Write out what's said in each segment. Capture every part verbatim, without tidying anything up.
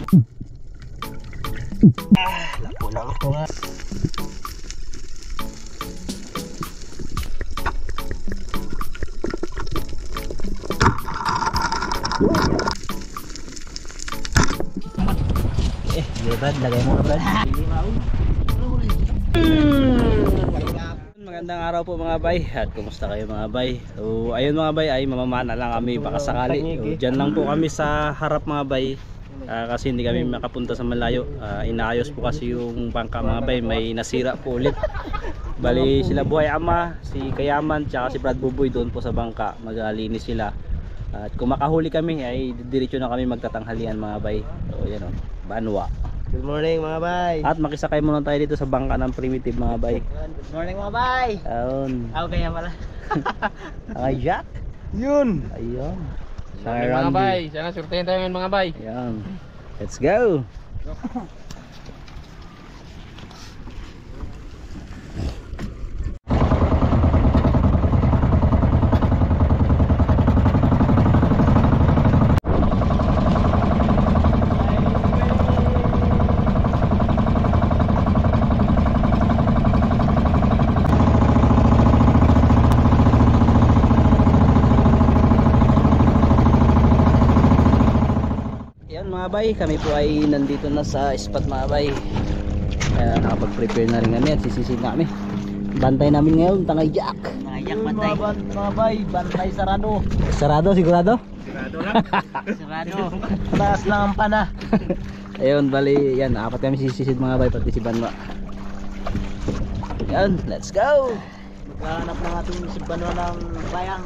Ah, lapo lang ako nga. Eh, sige Brad, lagay mo na Brad. Magandang araw po mga bay. At kumusta kayo mga bay? So ayun mga bay, ay mamamana lang kami baka sakali. So, dyan lang po kami sa harap mga bay. Uh, kasi hindi kami makapunta sa malayo. uh, Inaayos po kasi yung bangka mga bay. May nasira po ulit. Bali sila Buhay Ama, si Kayaman, tsaka si Brad Buboy doon po sa bangka. Maglinis sila. At kung makahuli kami ay diretso na kami magtatanghalian mga bay. So yan o, Banwa. Good morning mga bay. At makisakay muna tayo dito sa bangka ng Primitive mga bay. Good morning mga bay. Ayun. Ako kaya pala. Ay Jack. Yun. Ayun. Morning mga bay. Sana surtahin tayo ngayon mga bay. Ayun. Let's go. Mga bay, kami po ay nandito na sa spot mga bay. Kaya nakapag-prepare na rin kami at sisisid na kami. Bantay namin ngayon, Tangay Jack. Tangay Jack bantay. Mga bay, bantay sarado. Sarado, sigurado? Sarado lang. Sarado. Taas lang ang pana. Ayun, bali, yan, apat kami sisisid mga bay, pati si Banwa. Yan, let's go. Magkahanap ng ating si Banwa ng bayang.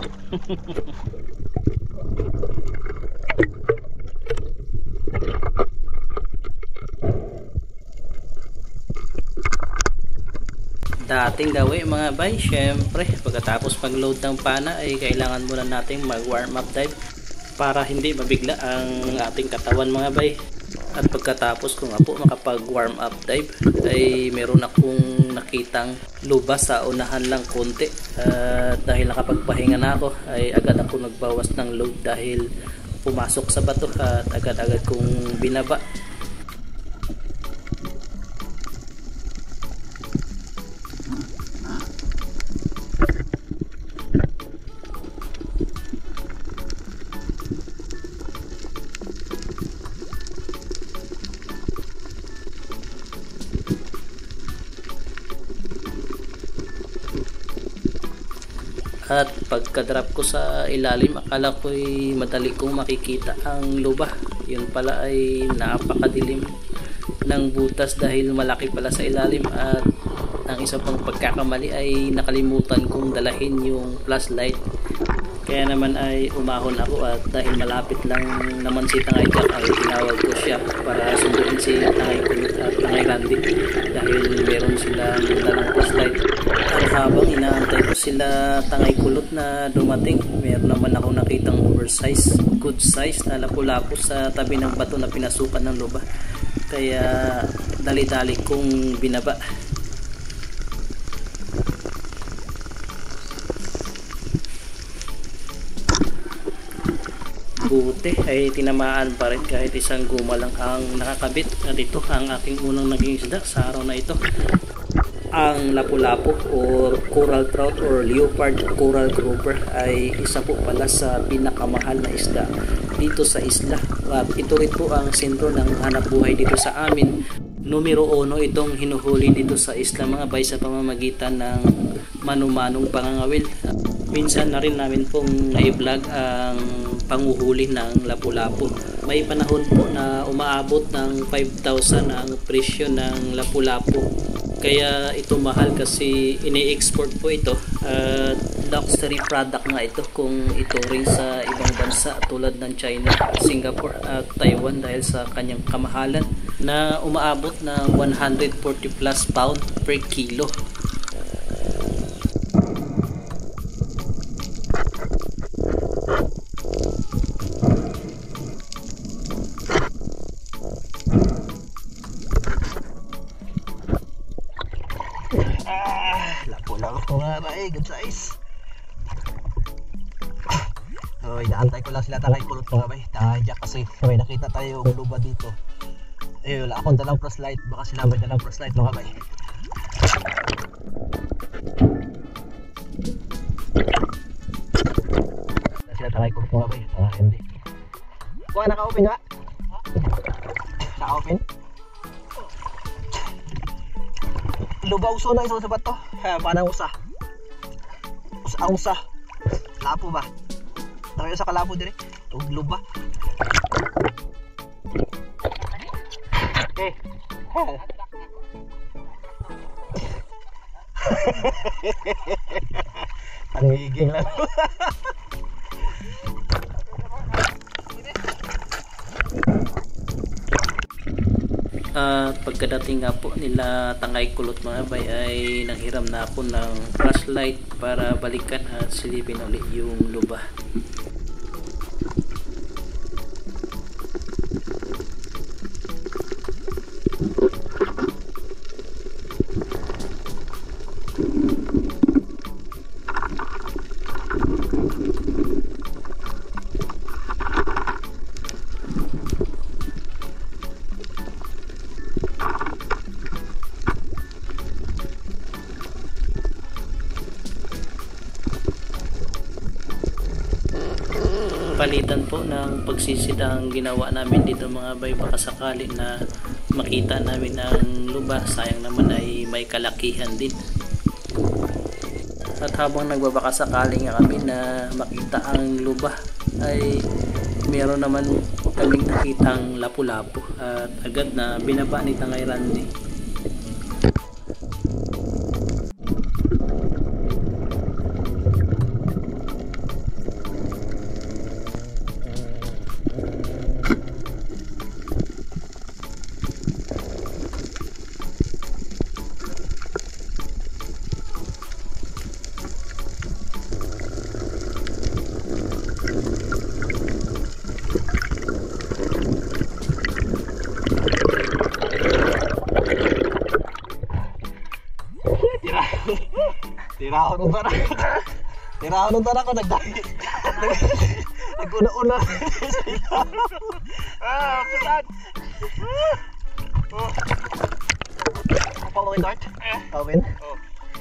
Dating gawi mga bay, syempre pagkatapos mag-load ng pana ay kailangan muna nating mag warm up dive para hindi mabigla ang ating katawan mga bay. At pagkatapos ko nga po makapag warm up dive ay meron akong nakitang lubas sa unahan lang konti. Uh, dahil nakapagpahinga na ako ay agad ako nagbawas ng load dahil pumasok sa bato at agad-agad kong binaba. At pagka-drop ko sa ilalim, akala ko'y madali kong makikita ang lubah. Yun pala ay napakadilim ng butas dahil malaki pala sa ilalim. At ang isa pang pagkakamali ay nakalimutan kong dalahin yung flashlight. Kaya naman ay umahon ako at dahil malapit lang naman si Tangay Jack ay tinawag ko siya para sunduin si Tangay Kulot at Tangay Randy dahil meron silang dalang flashlight. At habang inaantay ko sila Tangay Kulot na dumating, meron naman ako nakitang oversize, good size na lapu-lapu sa tabi ng bato na pinasukan ng lubah. Kaya dali-dali kong binaba. Buti ay tinamaan pa rin kahit isang guma lang ang nakakabit. At ito ang aking unang naging isda sa araw na ito, ang lapu-lapu or coral trout or leopard coral grouper ay isa po pala sa pinakamahal na isda dito sa isla. At ito rin po ang sentro ng hanap buhay dito sa amin. Numero uno itong hinuhuli dito sa isla mga bay sa pamamagitan ng manumanong pangangawil. Minsan na rin namin pong na-vlog ang panguhuli ng lapu-lapu. May panahon po na umaabot ng five thousand ang presyo ng lapu-lapu. Kaya ito mahal kasi ini-export po ito. At uh, luxury product nga ito kung ito rin sa ibang bansa tulad ng China, Singapore at Taiwan dahil sa kanyang kamahalan na umaabot ng one hundred forty plus pound per kilo. Ay, good size. Oh, inaantay ko lang sila Tangay Kulot mga bay. Tangay Jack kasi may nakita tayo yung luba dito. Eh, wala akong dalang flashlight. Baka sila may dalang flashlight mga bay. Sila tangay ko mga bay. Ah, hindi. Kuha, naka-open nga? Naka-open? Lubaw so na isang sabat to. Ha, panang usa. Usa ang usa. Lapo ba? Tayo sa kalapo dire. Ug luba. Eh. Pangiging lang. At pagkadating nga po nila Tangay Kulot mga bay ay nanghiram na ako ng flashlight para balikan at silipin ulit yung luba. Palitan po ng pagsisidang ginawa namin dito mga bay, baka sakali na makita namin ang luba, sayang naman ay may kalakihan din. At habang nagbabaka sakali nga kami na makita ang luba ay meron naman kaming nakitang lapu-lapu at agad na binaba ni Tangay Randy. Tiraho nung tanak. Tiraho nung tanak ko nagdagi. Naguna-una. Ah, pisan. Oh. Following dart. Alvin. Oh.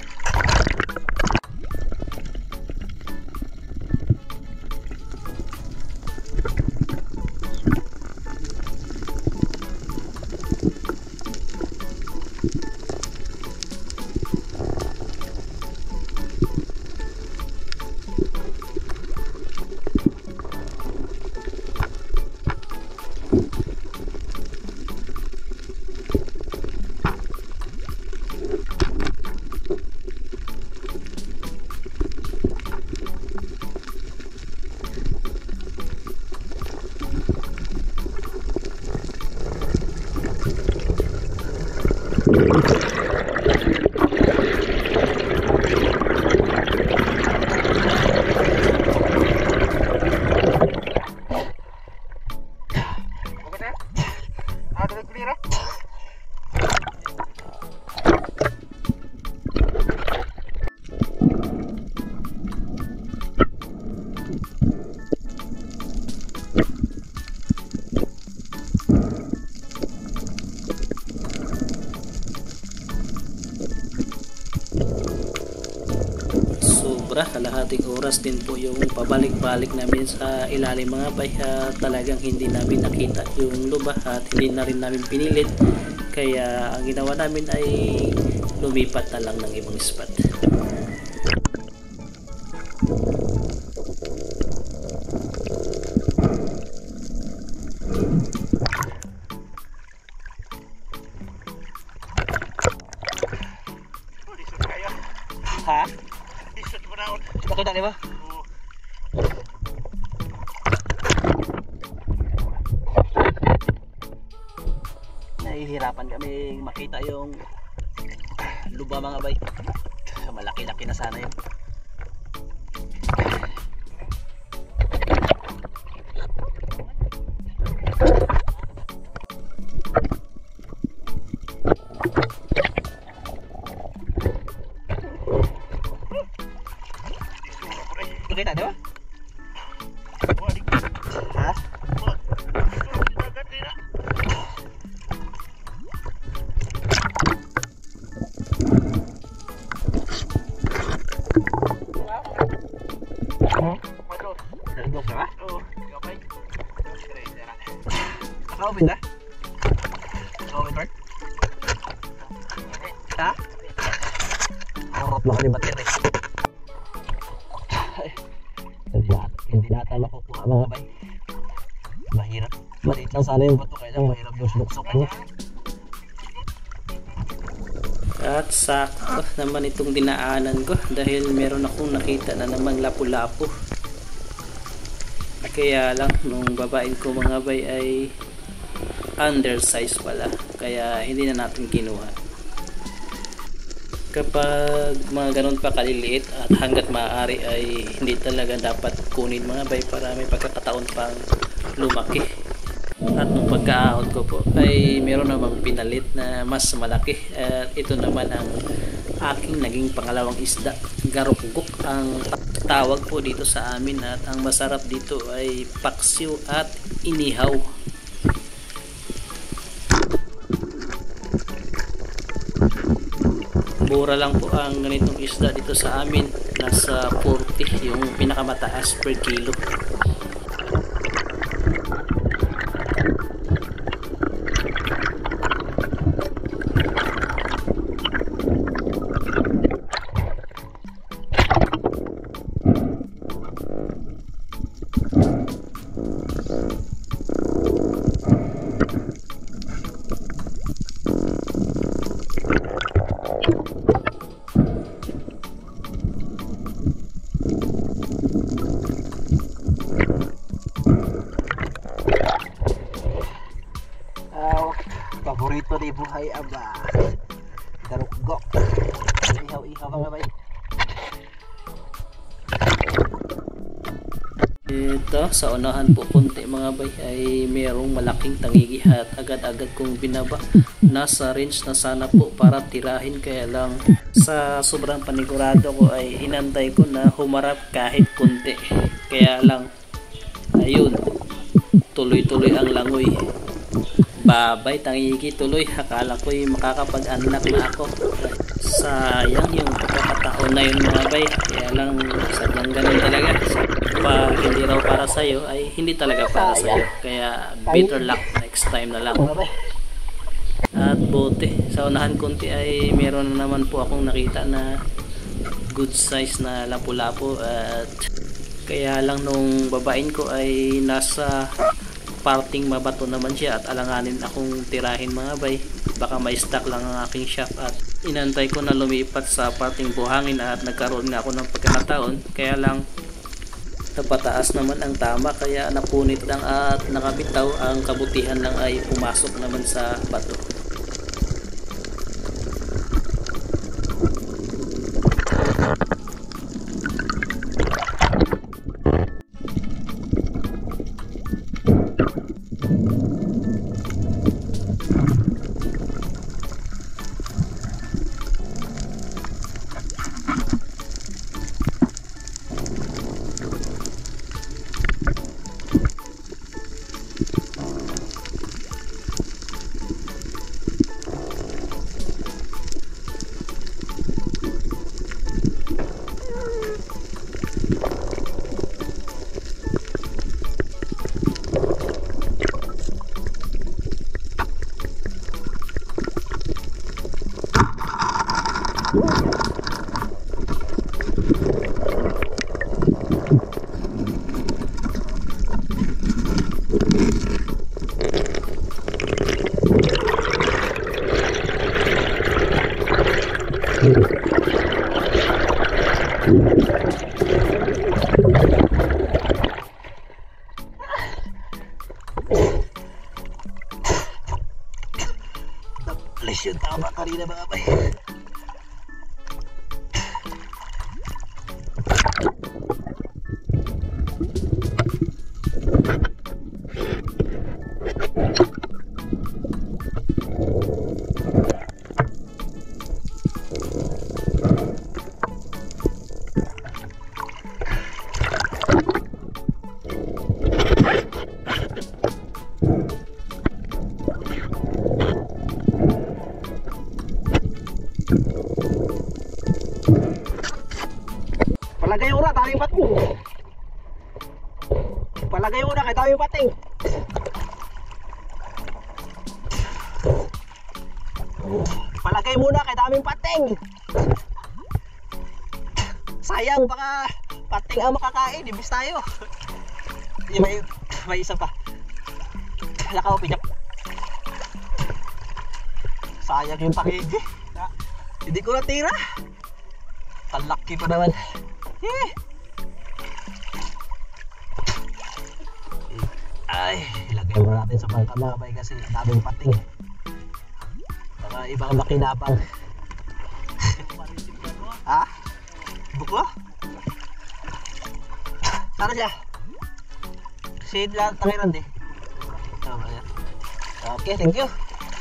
Sobra, kalahating oras din po yung pabalik-balik namin sa ilalim mga bay, at talagang hindi namin nakita yung luba at hindi na rin namin pinilit, kaya ang ginawa namin ay lumipat na lang ng ibang spot. Ha? Nakita niyo ba? Nahihirapan kami makita yung luba mga bay. Malaki-laki na sana yun. Kita di ba? Ha? Naka-open na? Naka-open, Mark? Ha? Kurot lang ni battery. Hindi na, hindi nata makukuha mga bay. Mahirap. Maliit lang sana yung bato, kaya lang mahirap yung sinuksukan niya. At sakto naman itong dinaanan ko dahil meron akong nakita na naman lapu-lapu. Kaya lang nung babain ko mga bay ay undersize pala, kaya hindi na natin kinuha. Kapag mga ganun pa kaliliit at hanggat maaari ay hindi talaga dapat kunin mga bay para may pagkakataon pang lumaki. At nung pagkaahon ko po ay meron namang pinalit na mas malaki, at ito naman ang aking naging pangalawang isda. Garukgok ang tawag po dito sa amin, at ang masarap dito ay paksiw at inihaw. Mura lang po ang ganitong isda dito sa amin, nasa forty yung pinakamataas per kilo. Paborito ni buhay aba. Garukgok. Ihaw-ihaw mga bay. Ito sa unahan po konti mga bay ay mayroong malaking tangigi, at agad-agad kong binaba. Nasa range na sana po para tirahin, kaya lang sa sobrang panigurado ko ay hinantay ko na humarap kahit konti. Kaya lang ayun, tuloy-tuloy ang langoy. Babay, tangigi tuloy. Akala ko'y makakapag-anak na ako. Sayang yung pagkakataon na yun mga bay. Kaya lang sadyang ganun talaga. Pag hindi raw para sa'yo ay hindi talaga para sa'yo. Kaya better luck next time na lang. At bote, sa unahan konti ay meron na naman po akong nakita na good size na lapu-lapu. At kaya lang nung babain ko ay nasa parting mabato naman siya, at alanganin akong tirahin mga bay, baka may stock lang ang aking shop. At inantay ko na lumipat sa parting buhangin, at nagkaroon nga ako ng pagkakataon. Kaya lang napataas naman ang tama, kaya napunit lang at nakabitaw. Ang kabutihan lang ay pumasok naman sa bato. Alis yung tama kanina mga bay. Palagay mo na, tali pating. Palagay mo na, kay tali pating. malaki daming pating. Sayang, baka pating ang makakain, ibis tayo. May, may isa pa. Lakaw, piyak. Sayang yung pakigi. Hindi ko natira. Talaki pa naman. Eh. Ay, ilagay mo natin sa pangkamabay kasi daming pating. Mga ibang makinabang. Ha? Buklo? Sana siya. Kasi lahat tangiran di. Okay, thank you.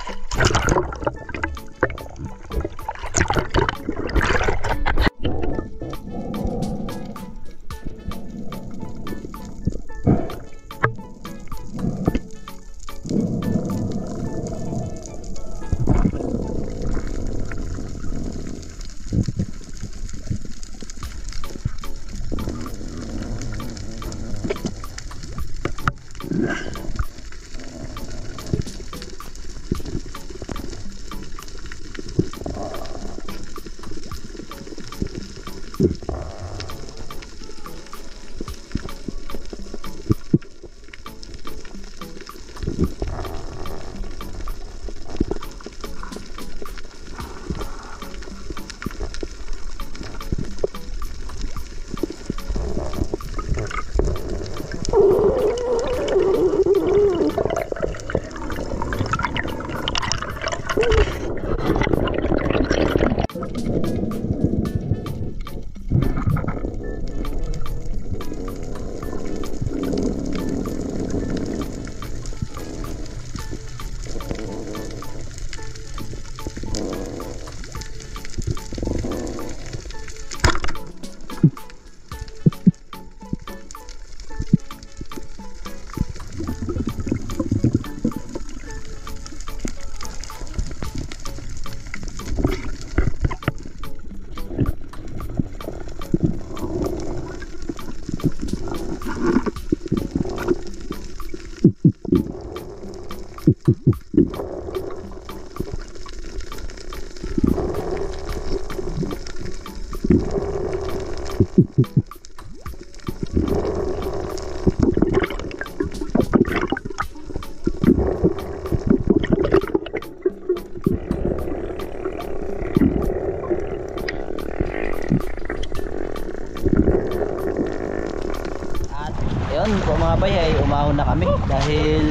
Ayun po mga bay, ay umahon na kami dahil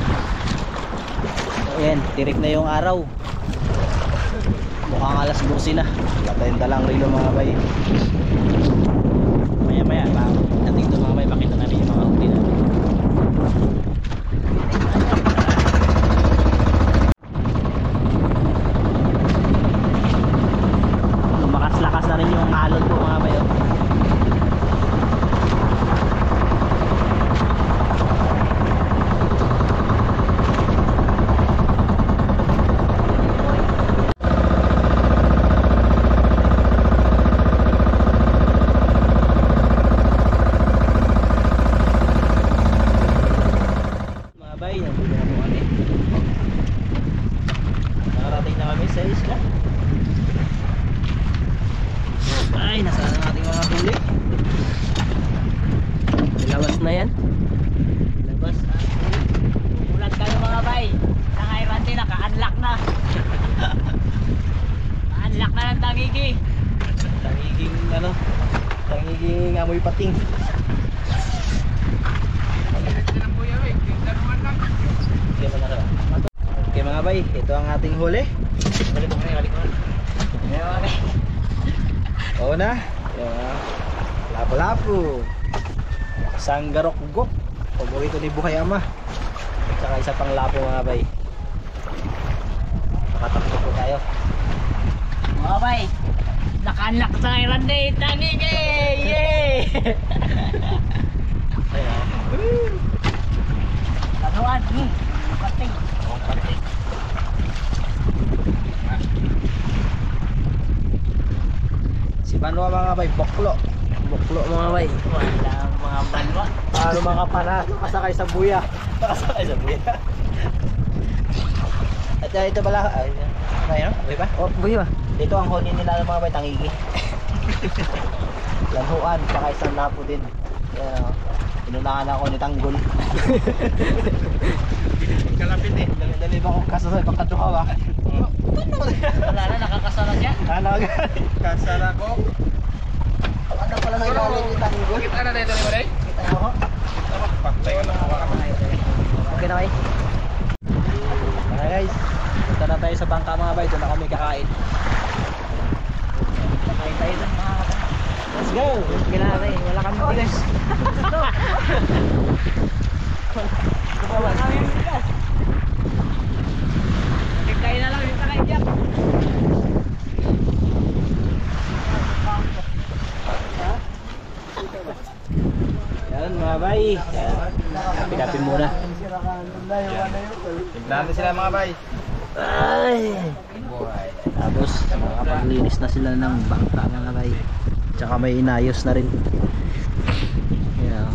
ayan, tirik na yung araw. Mukhang alas dose na. Wala tayong dalang rilo mga bay. Maya maya natin ito mga bay, pakita namin yung mga huli natin. Lumakas-lakas na rin yung alon po mga bay. Nakarating na kami sa isla. Ay, nasaan ang ating mga huli? Labas na yan. Labas na. Ulan kayo mga bay. Nangairan din, naka-unlock na. Naka-unlock na ng tangigi. Tangiging ano, tangiging amoy pating. Okay mga bay, ito ang ating huli. Balik ko na, balik ko na. Ngayon mga bay. Oo na. Yung lapu-lapu. Isang garok-gok. Paborito ni Buhay Ama. At saka isa pang lapo mga bay. Makatakbo po tayo. Mga bay, naka-unlock sa Iran Day. Tangigi! Yay! Tanuan. Hmm. Pating. Oh, pating. Si Banwa mga bay, boklo. Boklo mga bay. Wala mga banwa. Ano mga pana, nakasakay sa buya. Nakasakay sa buya. At uh, ito pala, ay, ano yun? Okay ba? Oh, buhay ba? Ito ang huli nila ng mga bay, tangigi. Lanhuan, saka isang lapo din. Kaya, inunahan ako ni Tanggol. Kalapit eh. Dali ba akong kasasoy, pagkatukaw ba? Wala na, nakakasala siya. Ano agad? Kasara ko. Ano pala na ilalim ni Tanggol? Kita na dito ni Maday? Kita mo? Paktay ka na hawakan mo. Okay na kayo? Okay guys, punta na tayo sa bangka mga bay, doon na kami kakain. Kakain tayo ng mga kakain. Let's go! Ginari, wala kami bigas. Wala kami bigas. Kakain na lang yung kakain dyan. Yan mga bay, kapi-kapi muna. Timplahan na sila mga bay. Ay! Tapos makapaglinis na sila ng bangka mga bay. Tsaka may inayos na rin. Yeah.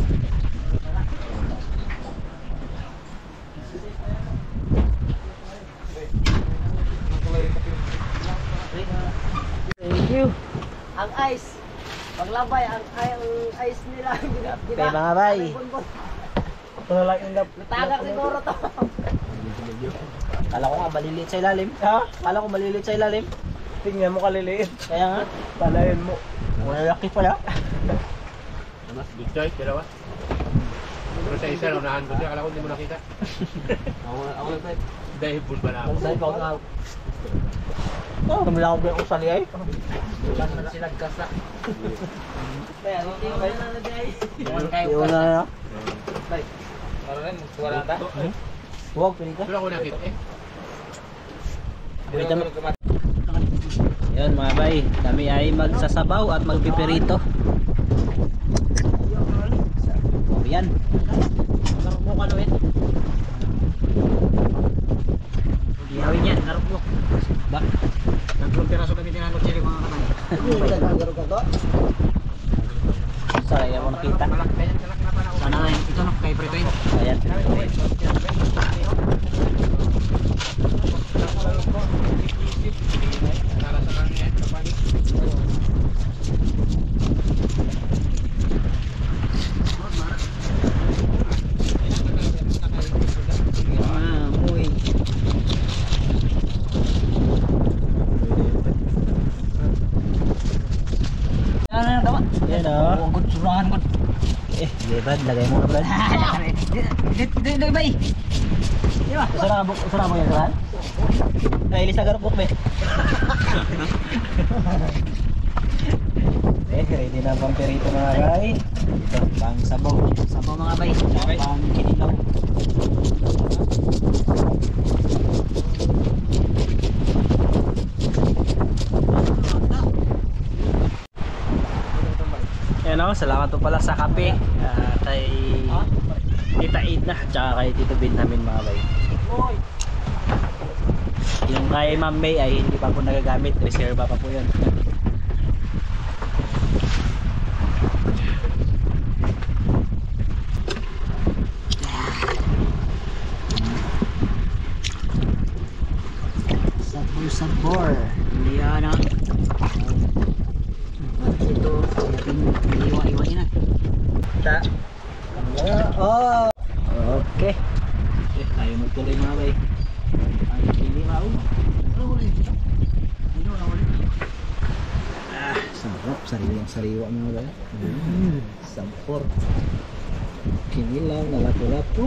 Thank you. Ang ice. Paglabay, ang, ang ice nila. Okay mga bay. Ito lang yung lap. Tagak siguro to. Kala ko nga maliliit sa ilalim. Ha? Kala ko maliliit sa ilalim. Tingnan mo kaliliit. Kaya nga. Palayan mo. Malaki pala. Good choice, dalawa. Pero sa isa, naunahan ko siya. Kala ko hindi mo nakita. Ako ako lang tayo. Dahil bull ba na ako? Saan ko nga? Oh, kamila ko ba yung usali ay? Wala na sila gasa. Kaya, hindi ko na nalagay. Iwan na na. Para rin, wala na. Huwag, pinita. Wala ko nakita eh. Pinita mo. Yan mga bay, kami ay magsasabaw at magpipirito. Oh, yan. Narok mo ka Luwin. Gihawin yan, narok mo. Bak. Nagulong piraso kami tinanong sila mga kamay. Sorry, yan mo nakita. Sana nga yun, ito no, kay Pretoy. Ayan. Yan o. Huwag ko surahan ko. Eh, di Brad, lagay mo na Brad. Dito, dito, ba eh? Di ba? Usara mo, usara mo yan, Brad? Ay, ilis na garupok, be. Eh, ready na pang perito mga guy. Ito, pang sabaw. Sabaw mga bay. Pang kinilaw. Yan o, salamat po pala sa kape. Uh, kay Tita Edna, tsaka kay Tito Ben namin mga bay. Yung kay Ma'am May ay hindi pa po nagagamit, reserva pa po yun. Sabor, sabor. Yan ah. Ito, iwa-iwain na. Ta. Oh. Okay. Eh, tayo magtuloy mga bay. Ay, hindi maun. Ah, sarap. Sariwang sariwa mga bay. Mm. Sampor. Kinilaw na lapu-lapu.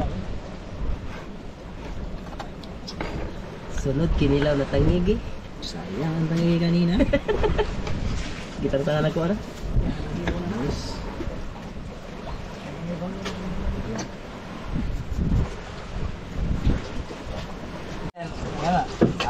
Sunod, kinilaw na tangigi. Sayang ang tangigi kanina. Gitang tangan ako ano? Nice. Wala.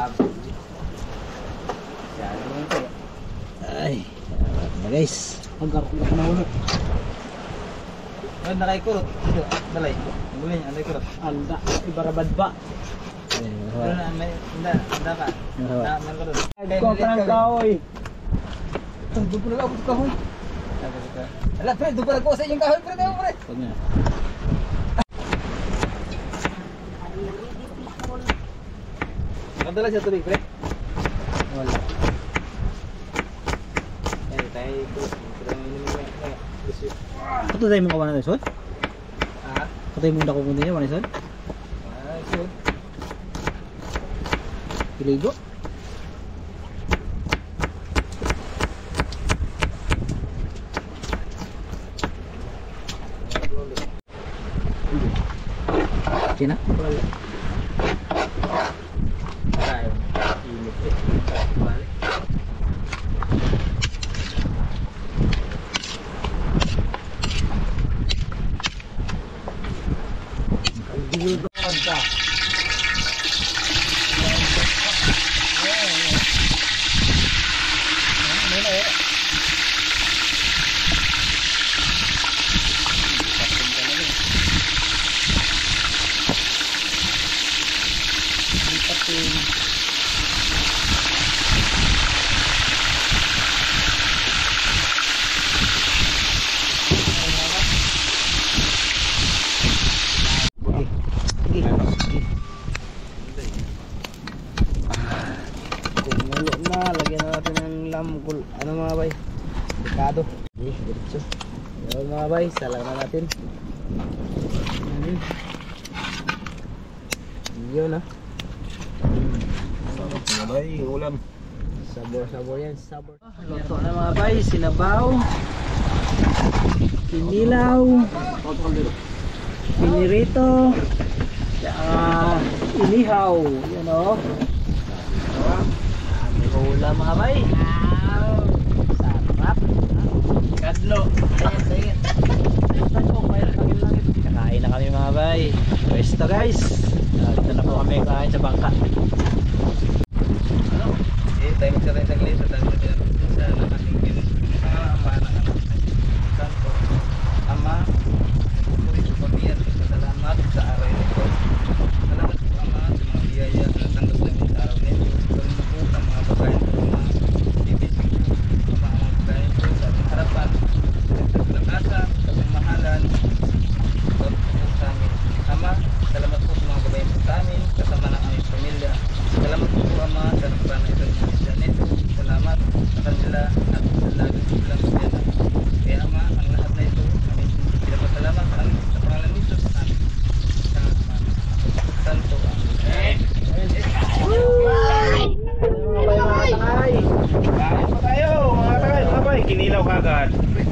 Ay, na guys. Agar ko na ulo. Ano na kay kurot? Dalay. Muli niya, anday kurot. Anda, ibarabad ba? Ano na, may anda, anda ka. Na, man ko doon. Ko parang kaoy. Doon po na ako sa kahoy. Ala, pre, doon po na ako sa inyong kahoy, pre, tayo, pre. Huwag na. Nakadala siya tubig, pre? Wala. Eh, tayo ito. Ito tayo mong kawanan na son? Ah? Ito tayo mong dako mong din niya, wanan son? Ah, son. Piligo? Sina? Wala. Tayo. Init eh. Balik. Dito ka. Kumulo na, lagyan na natin ng lamgul. Ano mga bay? Dekado. Eh, diretso. Yun mga bay, salang na natin. Yun. Yun ah. Sarap mga bay, ulam. Sabor, sabor yan, sabor. Luto na mga bay, sinabaw. Kinilaw. Pinirito. Uh, inihaw. Yan o. May ulam mga bay. Sarap. Kadlo. Ayan, ayan. Kakain na kami mga bay. Pwesto guys. Dito na po kami kain sa bangka. Eh, tayo magsaray sa glis. Tayo magsaray sa nakatingin. Ama na kanto. Ama. Puri pamiyat. Salamat sa araw nito. Salamat po Ama sa mga biyaya na tanggap namin sa araw nito. Salamat po ang mga pagkain po mga ibisig po. Ama ang mga pagkain po sa ating harapan. Sa kalakasan, sa pagmahalan. Salamat po sa amin. Ama, salamat po sa mga babae po sa amin. Kasama ng aming pamilya. Salamat po po Ama sa nagpana ito ng isya nito. Salamat sa kanila at sa lagi silang sila. Kaya Ama, ang lahat na ito aming pinapasalamat sa amin sa pangalan ni Jesus namin. Sa Ama, Santo Amen. Kain pa tayo mga tagay, mga bay. Kinilaw kagad.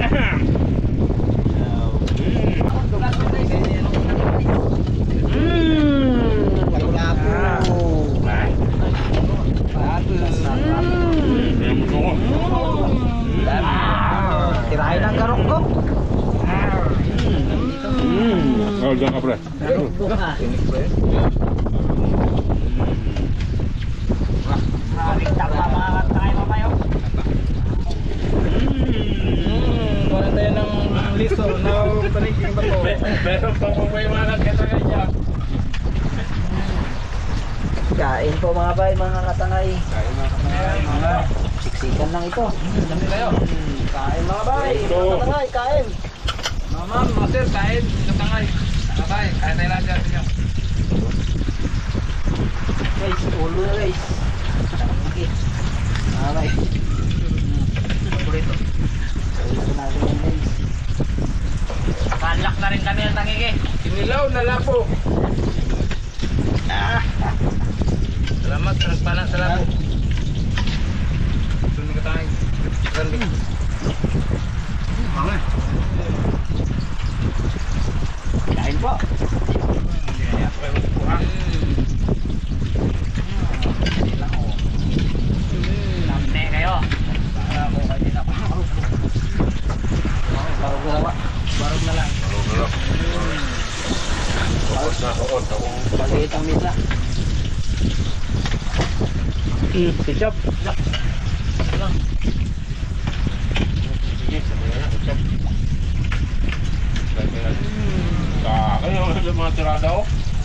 Tirahin ang garok-gok. Oh, diyan ka pre. Garok-gok ha. Tama mga katay mamayo. Wala tayo ng liso na paniging bato. Meron pa po may mga katagay niya. Kain po mga bay, mga katangay. Kain mga katagay, mga. Siksikan lang ito. Dami kayo. Kain mga bay, Ito. mga katangay, kain. Mga ma'am, mga sir, kain. Sa tangay. Sabay, kain tayo lahat dyan ninyo. Guys, ulo na guys. Okay. Mga bay. Paborito. Ulo na rin yan guys. Kalak na rin kami ng tangigi. Kinilaw na lapo. Salamat sa nagpana sa labo. Sunod ka tayo. Randi. Kain po. Lamne kayo. Para ako kayo na ako. Barog na lang. Barog na lang. Tapos na ako. Tapos. Pagkait ang misa. Hmm, ketchup. Kakay yung mga tirada ko.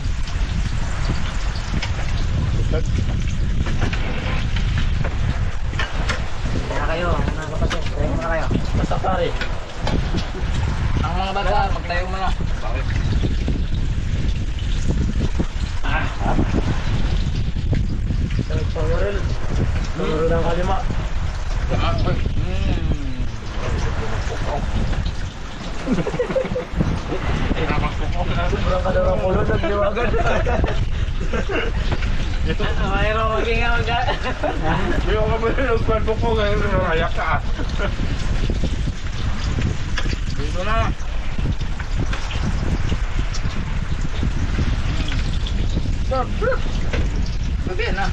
Kaya kayo, mga kapatid. Kaya muna kayo. Basta pare. Ang mga bata, magtayo muna. Bakit? Ah, Well, sunod ng kalima. Sobrang kadarang ulo, nagliwagan. Mayroon maging nga mag- Hindi ko ka ba yung kwento ko ngayon narayak ka. Dito na. Stop, stop. Sabi na.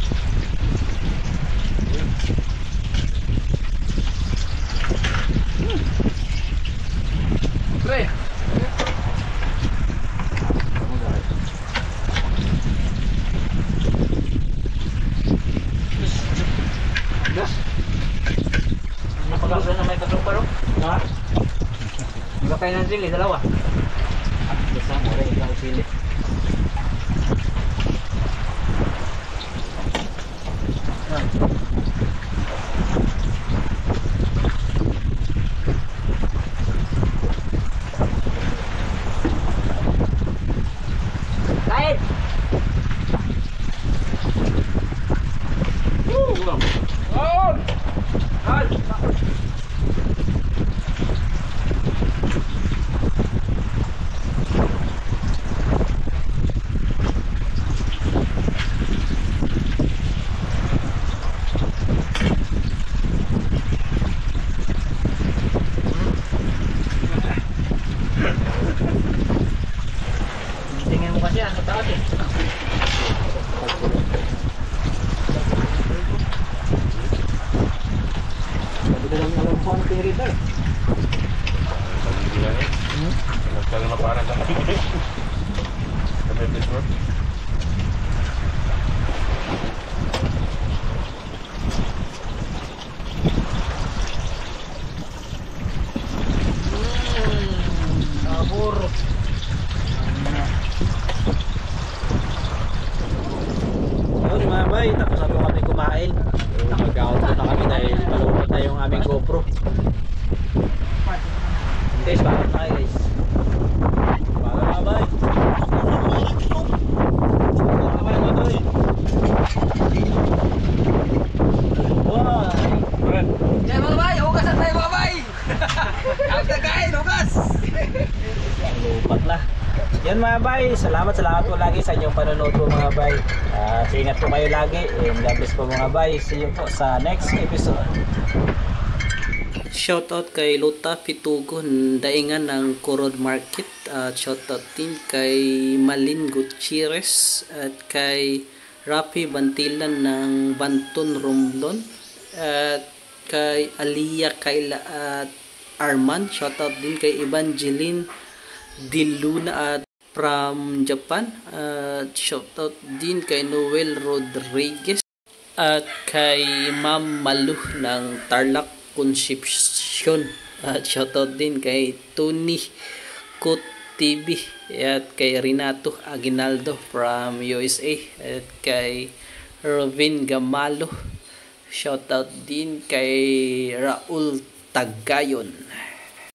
Pre. Pagkakasal na may tatlong paro. Ha? Magkakay ng sili, dalawa. Ah, basta mo rin ikaw sili. Kain! Oh! Hal! Tingin mo kasi ano taas eh. Sabi ka lang alam ko ano pinirita eh. Pagbibilan eh. Nagtagal na parang sa kami. Kami before. Sabor. Yun mga bay, tapos na po kami kumain. Nakag-out na kami dahil malungkot na yung aming GoPro. Guys, bakit na kayo guys? Para mga bay. Para mga bay. Boy! Yan mga bay, hugas na tayo mga bay! Ang kakain, hugas! Lupat na. Yan mga bay, salamat salamat po lagi sa inyong panonood po mga bay. At ingat po kayo lagi. And God bless po mga bay. See you po sa next episode. Shoutout kay Lota Pitugon, daingan ng Corod Market. At shoutout din kay Malin Gutierrez at kay Rapi Bantilan ng Banton Romblon. At kay Aliyah Kayla at Arman. Shoutout din kay Evangeline Diluna at from Japan. At shoutout din kay Noel Rodriguez at kay Ma'am Malu ng Tarlac Concepcion. At shoutout din kay Tony Kut T V at kay Renato Aguinaldo from U S A at kay Robin Gamalo. Shoutout din kay Raul Tagayon.